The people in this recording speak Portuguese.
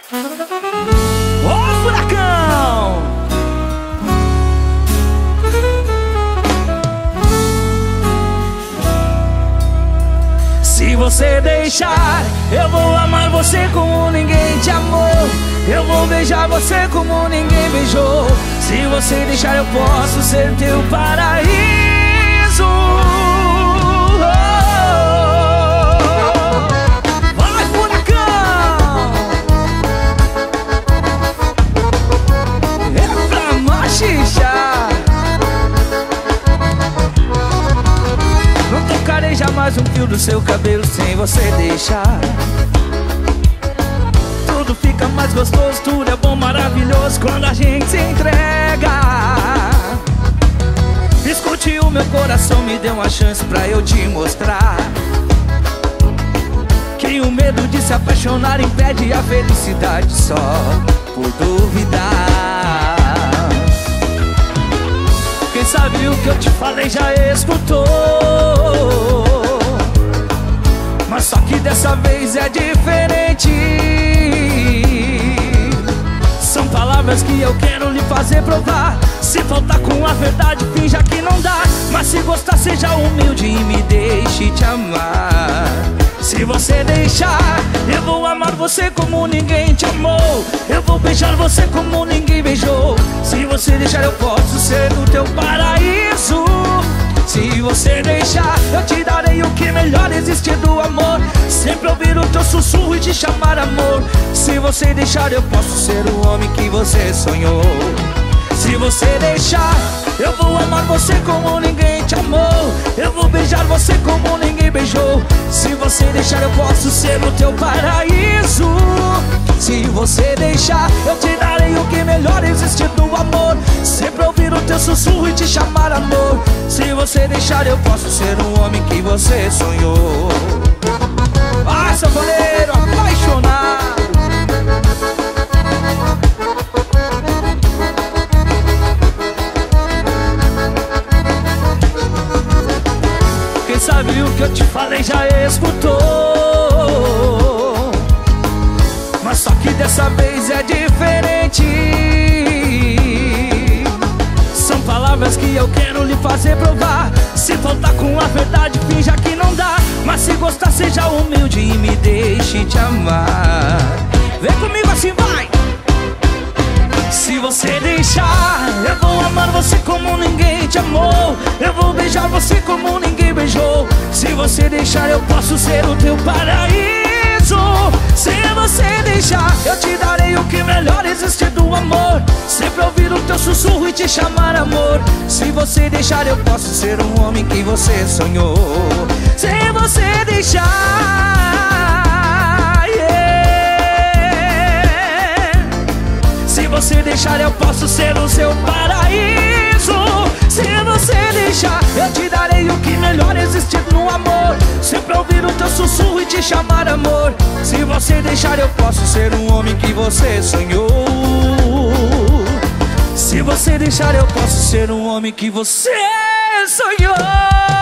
Ô furacão! Se você deixar, eu vou amar você como ninguém te amou. Eu vou beijar você como ninguém beijou. Se você deixar, eu posso ser teu paraíso. Vai, furacão! É pra machichar. Não tocarei jamais um fio do seu cabelo sem você deixar. Tudo fica mais gostoso, tudo é bom, maravilhoso quando a gente se entrega. Escute o meu coração, me dê uma chance pra eu te mostrar que o medo de se apaixonar impede a felicidade só por duvidar. Quem sabe o que eu te falei já escutou, mas só que dessa vez é diferente. São palavras que eu quero lhe fazer provar. Se faltar com a verdade, finja que não dá. Mas se gostar, seja humilde e me deixe te amar. Se você deixar, eu vou amar você como ninguém te amou. Eu vou beijar você como ninguém beijou. Se você deixar, eu posso ser o teu paraíso. Se você deixar, eu te darei o que melhor existe do amor. Sempre ouvir o teu sussurro e te chamar amor. Se você deixar, eu posso ser o homem que você sonhou. Se você deixar, eu vou amar você como ninguém te amou. Eu vou beijar você como ninguém beijou. Se você deixar, eu posso ser o teu paraíso. Se você deixar, eu te darei o que melhor existe do amor. Sempre ouvir o teu sussurro e te chamar amor. Se você deixar, eu posso ser o homem que você sonhou. Ah, sanfoneiro apaixonado. Quem sabe o que eu te falei já escutou, mas só que dessa vez é diferente. São palavras que eu quero lhe fazer provar. Se faltar com a verdade, finja que não dá. Mas se gostar, seja humilde e me deixe te amar. Vem comigo assim, vai! Se você deixar, eu vou amar você como ninguém te amou. Eu vou beijar você como ninguém beijou. Se você deixar, eu posso ser o teu paraíso. Se você deixar, eu te darei o que melhor existe do amor. Sempre ouvir o teu sussurro e te chamar amor. Se você deixar, eu posso ser um homem que você sonhou. Se você deixar, se você deixar, eu posso ser o seu paraíso. Se você deixar, eu te darei o que melhor existe no amor. Sempre ouvir o teu sussurro e te chamar amor. Se você deixar, eu posso ser um homem que você sonhou. Se você deixar, eu posso ser um homem que você sonhou.